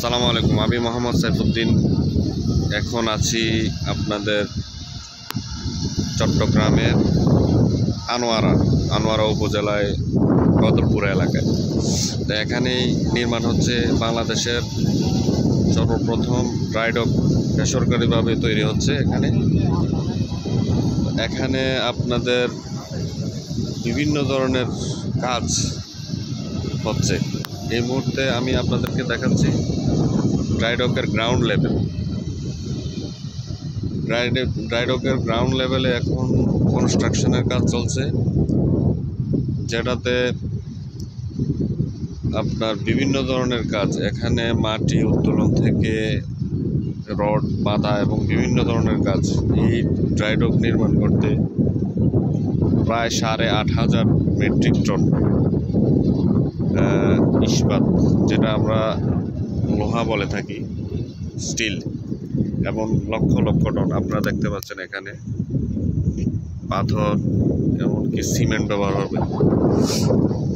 আসসালামু আলাইকুম। আমি মোহাম্মদ সাইফুদ্দিন। এখন আছি আপনাদের চট্টগ্রামের আনোয়ারা উপজেলায় কদরপুরা এলাকায়। তো এখানেই নির্মাণ হচ্ছে বাংলাদেশের সর্বপ্রথম ড্রাই ডক, বেসরকারিভাবে তৈরি হচ্ছে এখানে আপনাদের বিভিন্ন ধরনের কাজ হচ্ছে। এই মুহূর্তে আমি আপনাদেরকে দেখাচ্ছি ড্রাই ডকের গ্রাউন্ড লেভেল। ড্রাই ডকের গ্রাউন্ড লেভেলে এখন কনস্ট্রাকশনের কাজ চলছে, যেটাতে আপনার বিভিন্ন ধরনের কাজ, এখানে মাটি উত্তোলন থেকে রড বাঁধা এবং বিভিন্ন ধরনের কাজ। এই ড্রাই ডক নির্মাণ করতে প্রায় 8,500 মেট্রিক টন ইস্পাত, যেটা আমরা লোহা বলে থাকি, স্টিল, এবং লক্ষ লক্ষ টন আপনারা দেখতে পাচ্ছেন এখানে পাথর, এমনকি সিমেন্ট ব্যবহার হবে।